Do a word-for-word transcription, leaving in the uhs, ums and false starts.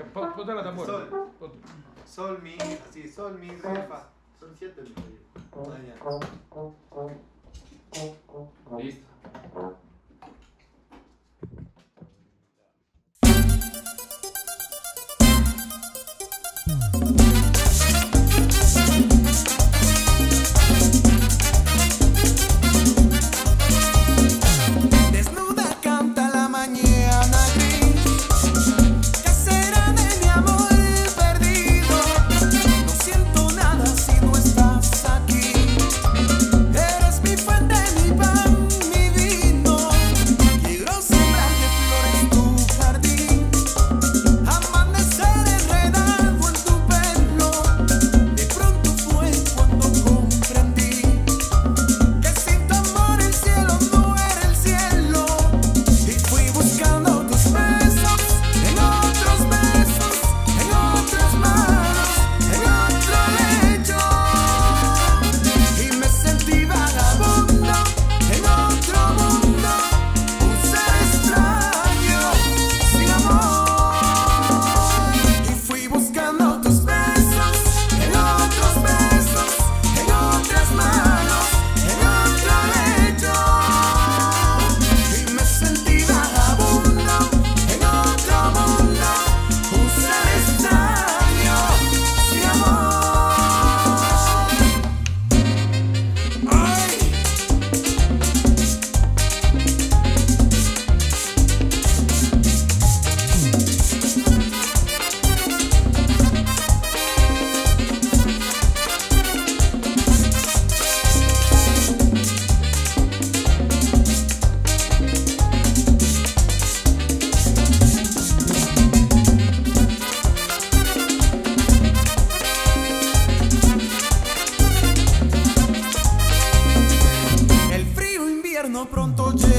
pon- ponte la tambora. Sol. Ponte. Sol, mi, así, sol, mi, re, fa. Son siete, mi querido. Ah, ya. Listo. Desnuda canta la mañana gris. ¿Qué será de mi amor perdido? No siento nada si no estás aquí. Eres mi fuente, mi pan, mi vino. Quiero sembrar de flores tu jardín. Amanecer enredado en tu pelo. De pronto fue cuando comprendí que sin tu amor el cielo no era el cielo. Y fui buscando tus besos en otros besos, en otras manos, en otro lecho. Y me sentí vagabundo en otro mundo, un ser extraño, sin amor. Y fui buscando tus besos en otros besos, en otras manos, en otro lecho. Y me sentí vagabundo en otro mundo, un ser extraño, sin amor. Ay. El frío invierno pronto llega.